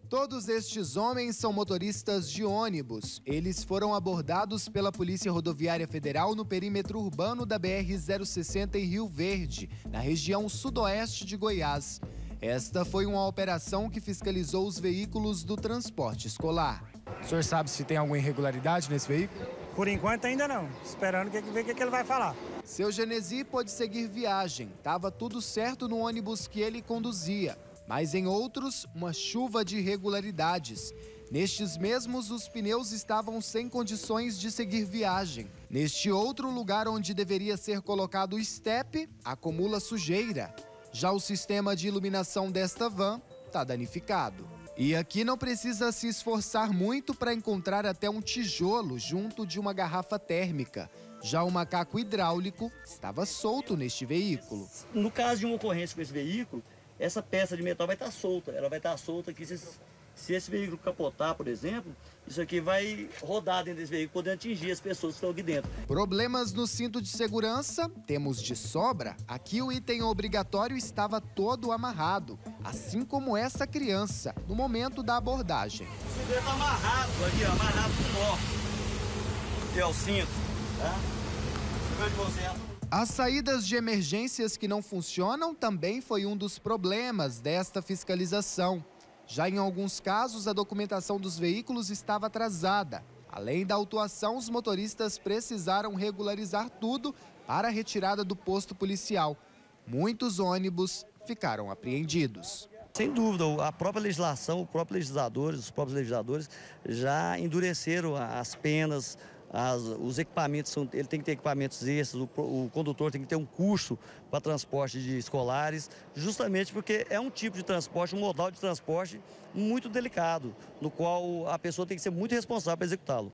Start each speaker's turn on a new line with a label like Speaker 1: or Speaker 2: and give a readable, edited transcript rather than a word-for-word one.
Speaker 1: Todos estes homens são motoristas de ônibus. Eles foram abordados pela Polícia Rodoviária Federal no perímetro urbano da BR-060 em Rio Verde, na região sudoeste de Goiás. Esta foi uma operação que fiscalizou os veículos do transporte escolar.
Speaker 2: O senhor sabe se tem alguma irregularidade nesse veículo?
Speaker 3: Por enquanto ainda não, esperando ver o que ele vai falar.
Speaker 1: Seu Genesi pôde seguir viagem. Estava tudo certo no ônibus que ele conduzia. Mas em outros, uma chuva de irregularidades. Nestes mesmos, os pneus estavam sem condições de seguir viagem. Neste outro lugar onde deveria ser colocado o estepe, acumula sujeira. Já o sistema de iluminação desta van está danificado. E aqui não precisa se esforçar muito para encontrar até um tijolo junto de uma garrafa térmica. Já o macaco hidráulico estava solto neste veículo.
Speaker 4: No caso de uma ocorrência com esse veículo, essa peça de metal vai estar solta. Ela vai estar solta aqui. Se esse veículo capotar, por exemplo, isso aqui vai rodar dentro desse veículo, podendo atingir as pessoas que estão aqui dentro.
Speaker 1: Problemas no cinto de segurança? Temos de sobra. Aqui o item obrigatório estava todo amarrado, assim como essa criança, no momento da abordagem.
Speaker 4: O cinto está amarrado aqui, ó, amarrado com nó. Aqui é o cinto, tá? Onde você é?
Speaker 1: As saídas de emergências que não funcionam também foi um dos problemas desta fiscalização. Já em alguns casos, a documentação dos veículos estava atrasada. Além da autuação, os motoristas precisaram regularizar tudo para a retirada do posto policial. Muitos ônibus ficaram apreendidos.
Speaker 4: Sem dúvida, a própria legislação, os próprios legisladores já endureceram as penas. Os equipamentos, ele tem que ter equipamentos extras, o condutor tem que ter um curso para transporte de escolares, justamente porque é um tipo de transporte, um modal de transporte muito delicado, no qual a pessoa tem que ser muito responsável para executá-lo.